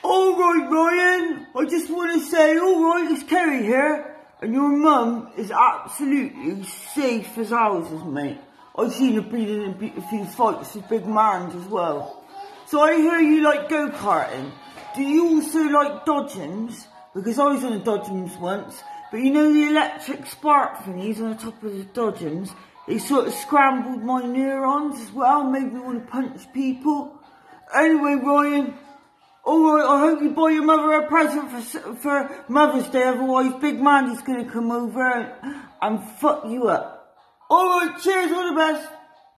Alright Ryan, I just want to say, alright, it's Kerry here, and your mum is absolutely safe as houses, mate. I've seen her been in a few fights with big mans as well. So I hear you like go-karting. Do you also like dodgems? Because I was on a dodgems once, but you know the electric spark thingies on the top of the dodgems? They sort of scrambled my neurons as well, made me want to punch people. Anyway Ryan, alright, I hope you buy your mother a present for Mother's Day, otherwise Big Mandy's gonna come over and fuck you up. Alright, cheers, all the best.